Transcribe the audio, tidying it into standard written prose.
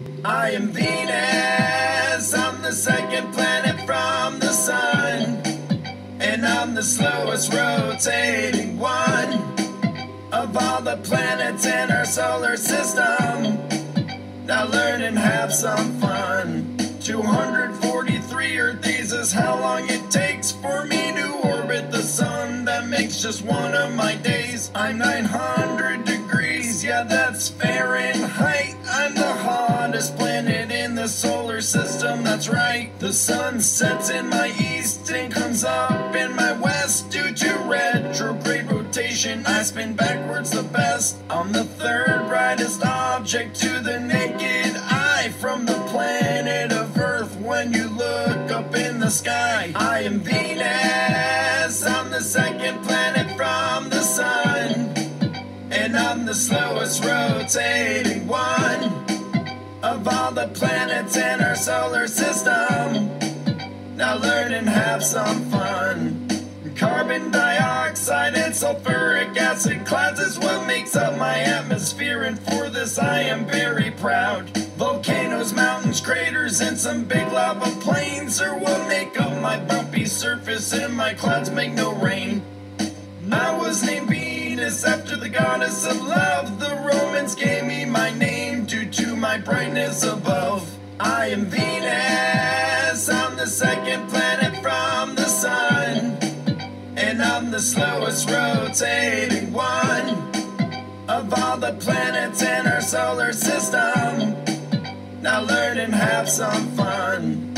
I am Venus, I'm the second planet from the sun, and I'm the slowest rotating one of all the planets in our solar system. Now learn and have some fun. 243 Earth days is how long it takes for me to orbit the sun. That makes just one of my days. I'm 900 degrees, yeah, that's Fahrenheit. I'm the hottest planet in the solar system, that's right. The sun sets in my east and comes up in my west. Due to retrograde rotation, I spin backwards the best. I'm the third brightest object to the naked eye from the planet of Earth. When you look up in the sky, I am Venus, I'm the second planet from the sun, and I'm the slowest rotating one of all the planets in our solar system. Now learn and have some fun. Carbon dioxide and sulfuric acid clouds is what makes up my atmosphere, and for this I am very proud. Volcanoes, mountains, craters, and some big lava plains are what make up my bumpy surface, and my clouds make no rain. I was named Venus after the goddess of love. The Romans gave me my name due to my brightness above. I am Venus, I'm the second planet from the sun, and I'm the slowest rotating one of all the planets in our solar system. Now learn and have some fun.